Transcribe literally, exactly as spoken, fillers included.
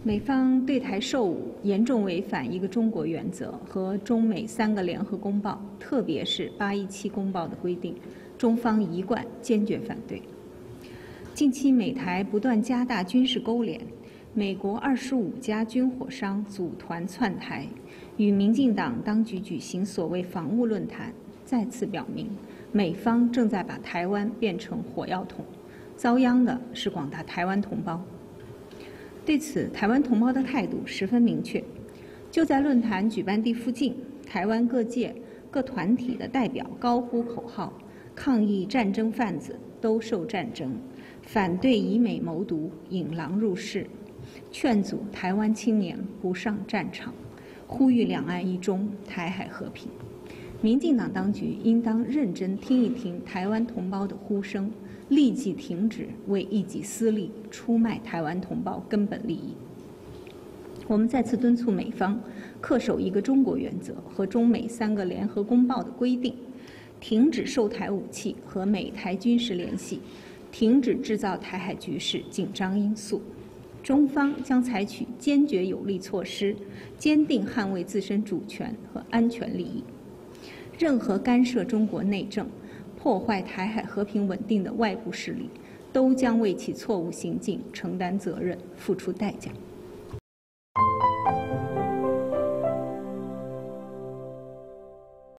美方对台售武严重违反一个中国原则和中美三个联合公报，特别是八一七公报的规定，中方一贯坚决反对。近期美台不断加大军事勾连，美国二十五家军火商组团窜台，与民进党当局举行所谓防务论坛，再次表明美方正在把台湾变成火药桶，遭殃的是广大台湾同胞。对此，台湾同胞的态度十分明确。就在论坛举办地附近，台湾各界各团体的代表高呼口号，抗议战争贩子兜售战争，反对以美谋独、引狼入室，劝阻台湾青年不上战场，呼吁两岸一中、台海和平。民进党当局应当认真听一听台湾同胞的呼声，立即停止为一己私利出卖台湾同胞根本利益。我们再次敦促美方恪守一个中国原则和中美三个联合公报的规定，停止售台武器和美台军事联系，停止制造台海局势紧张因素。中方将采取坚决有力措施，坚定捍卫自身主权和安全利益。任何干涉中国内政、破坏台海和平稳定的外部势力，都将为其错误行径承担责任、付出代价。